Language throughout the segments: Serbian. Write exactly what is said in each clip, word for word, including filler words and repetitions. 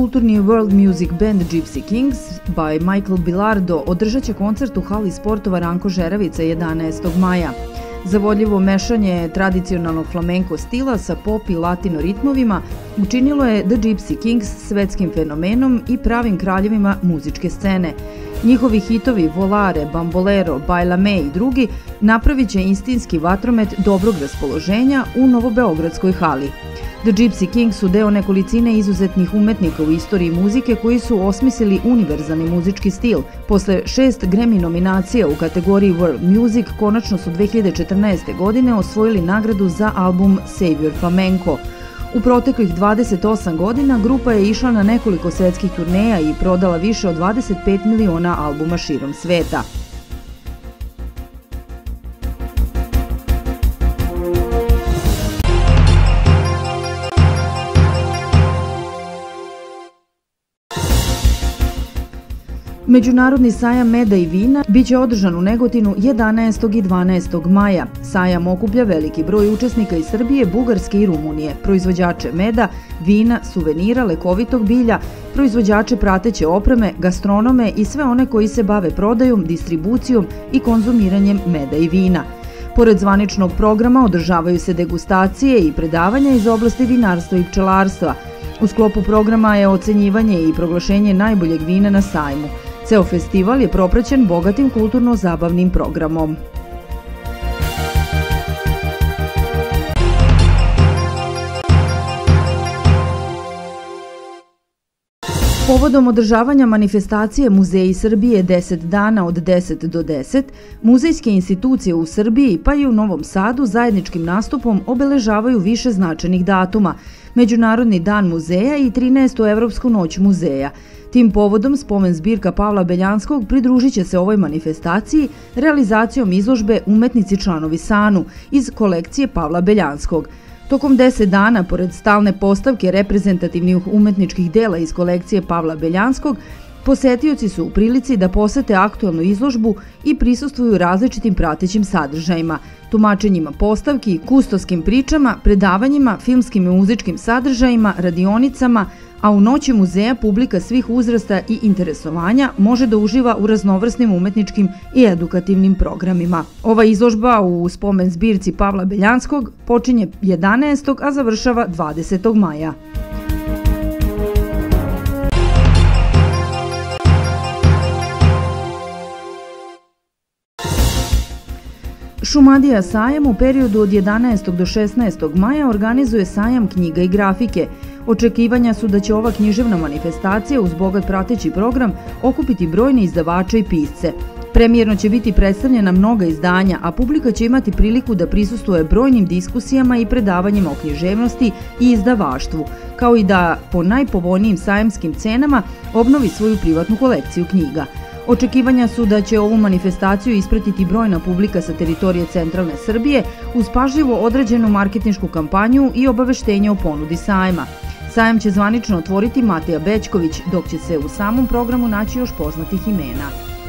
Kulturni world music band Gypsy Kings by Michael Bilardo održat će koncert u hali sportova Ranko Žeravica jedanaestog maja. Zavodljivo mešanje tradicionalnog flamenko stila sa pop i latino ritmovima učinilo je The Gypsy Kings svetskim fenomenom i pravim kraljevima muzičke scene. Njihovi hitovi Volare, Bambolero, Baila Me i drugi napravit će istinski vatromet dobrog raspoloženja u novobeogradskoj hali. The Gypsy Kings su deo nekolicine izuzetnih umetnika u istoriji muzike koji su osmislili univerzalni muzički stil. Posle šest Grammy nominacija u kategoriji World Music, konačno su dve hiljade četrnaeste. godine osvojili nagradu za album Savior Flamenco. U proteklih dvadeset osam godina grupa je išla na nekoliko svetskih turneja i prodala više od dvadeset pet miliona albuma širom sveta. Međunarodni sajam meda i vina biće održan u Negotinu jedanaestog i dvanaestog maja. Sajam okuplja veliki broj učesnika iz Srbije, Bugarske i Rumunije, proizvođače meda, vina, suvenira, lekovitog bilja, proizvođače prateće opreme, gastronome i sve one koji se bave prodajom, distribucijom i konzumiranjem meda i vina. Pored zvaničnog programa održavaju se degustacije i predavanja iz oblasti vinarstva i pčelarstva. U sklopu programa je ocenjivanje i proglašenje najboljeg vina na sajmu. Ceo festival je propraćen bogatim kulturno-zabavnim programom. Povodom održavanja manifestacije Muzeji Srbije deset dana od deset do deset, muzejske institucije u Srbiji pa i u Novom Sadu zajedničkim nastupom obeležavaju više značajnih datuma, Međunarodni dan muzeja i trinaestu Evropsku noć muzeja. Tim povodom spomen zbirka Pavla Beljanskog pridružit će se ovoj manifestaciji realizacijom izložbe Umetnici članovi SANU iz kolekcije Pavla Beljanskog. Tokom deset dana, pored stalne postavke reprezentativnih umetničkih dela iz kolekcije Pavla Beljanskog, posetioci su u prilici da posete aktuelnu izložbu i prisustvuju različitim pratećim sadržajima, tumačenjima postavki, kustoskim pričama, predavanjima, filmskim i muzičkim sadržajima, radionicama, a u noći muzeja publika svih uzrasta i interesovanja može da uživa u raznovrsnim umetničkim i edukativnim programima. Ova izložba u spomen zbirci Pavla Beljanskog počinje jedanaestog. a završava dvadesetog maja. Šumadija sajam u periodu od jedanaestog do šesnaestog maja organizuje sajam knjiga i grafike. Očekivanja su da će ova književna manifestacija uz bogat prateći program okupiti brojne izdavače i pisce. Premijerno će biti predstavljena mnoga izdanja, a publika će imati priliku da prisustvuje brojnim diskusijama i predavanjima o književnosti i izdavaštvu, kao i da po najpovoljnijim sajamskim cenama obnovi svoju privatnu kolekciju knjiga. Očekivanja su da će ovu manifestaciju ispratiti brojna publika sa teritorije centralne Srbije uz pažljivo određenu marketinšku kampanju i obaveštenje o ponudi sajma. Sajam će zvanično otvoriti Matija Bećković, dok će se u samom programu naći još poznatih imena.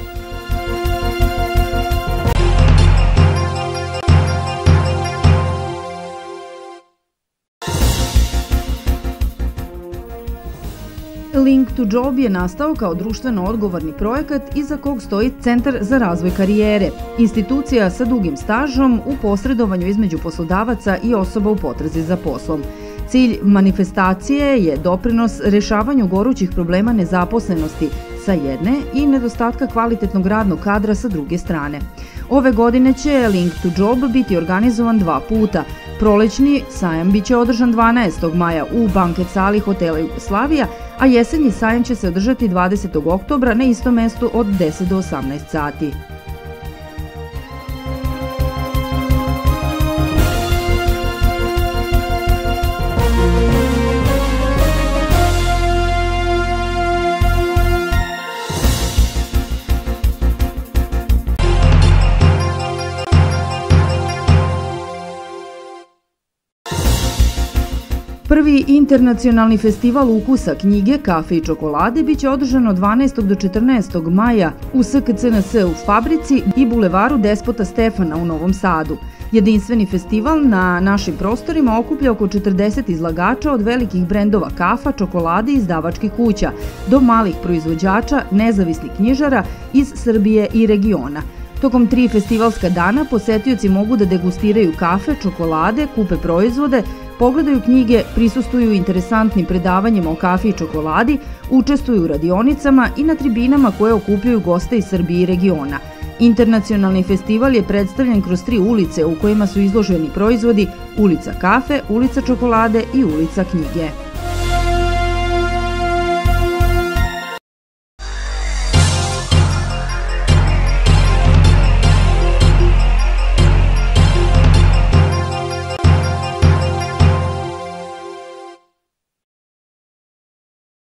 Link to Job je nastao kao društveno odgovorni projekat iza kog stoji Centar za razvoj karijere, institucija sa dugim stažom u posredovanju između poslodavaca i osoba u potrazi za poslom. Cilj manifestacije je doprinos rešavanju gorućih problema nezaposlenosti sa jedne i nedostatka kvalitetnog radnog kadra sa druge strane. Ove godine će Link to Job biti organizovan dva puta. Prolećni sajam biće održan dvanaestog maja u banket sali hotela Jugoslavija, a jesenji sajam će se održati dvadesetog oktobra na istom mestu od deset do osamnaest sati. Prvi Prvi internacionalni festival ukusa knjige, kafe i čokolade biće održan od dvanaestog do četrnaestog maja u S K C N S u Fabrici i Bulevaru Despota Stefana u Novom Sadu. Jedinstveni festival na našim prostorima okuplja oko četrdeset izlagača od velikih brendova kafa, čokolade i izdavačkih kuća do malih proizvođača, nezavisnih knjižara iz Srbije i regiona. Tokom tri festivalska dana posetioci mogu da degustiraju kafe, čokolade, kupe proizvode, pogledaju knjige, prisustuju interesantnim predavanjima o kafi i čokoladi, učestvuju u radionicama i na tribinama koje okupljaju goste iz Srbije i regiona. Internacionalni festival je predstavljen kroz tri ulice u kojima su izloženi proizvodi: ulica kafe, ulica čokolade i ulica knjige.